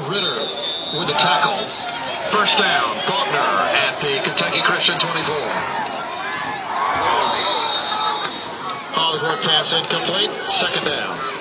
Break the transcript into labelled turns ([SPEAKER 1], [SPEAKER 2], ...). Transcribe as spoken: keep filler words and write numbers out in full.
[SPEAKER 1] Ritter with the tackle. First down, Faulkner at the Kentucky Christian twenty-four. Hollywood pass incomplete. Second down.